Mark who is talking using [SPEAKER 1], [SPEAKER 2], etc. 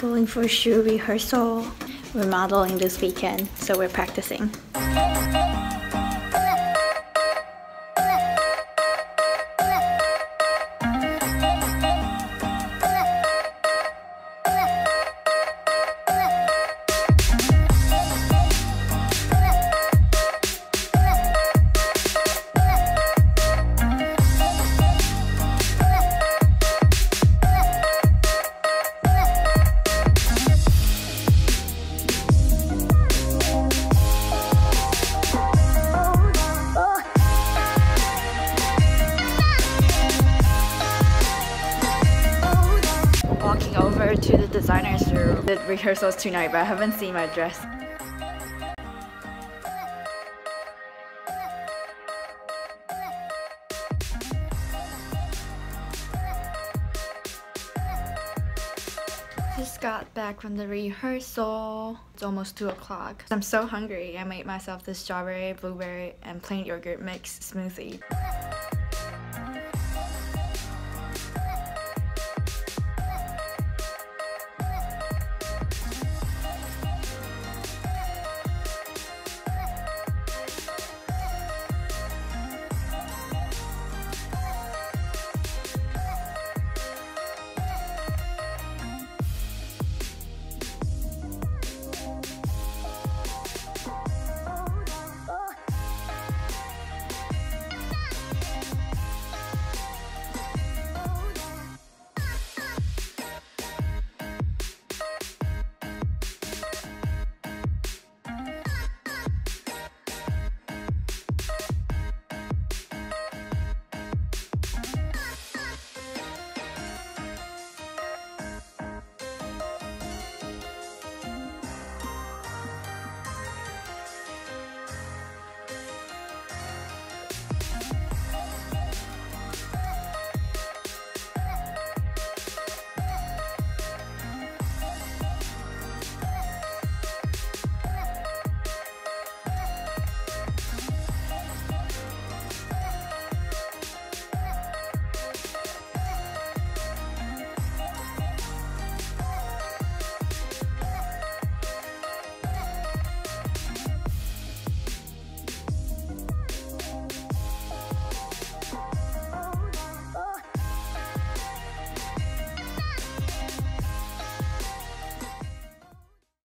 [SPEAKER 1] Going for shoe rehearsal. We're modeling this weekend, so we're practicing. Walking over to the designer's room. The rehearsal's tonight, but I haven't seen my dress. Just got back from the rehearsal. It's almost 2 o'clock. I'm so hungry. I made myself this strawberry, blueberry, and plain yogurt mix smoothie.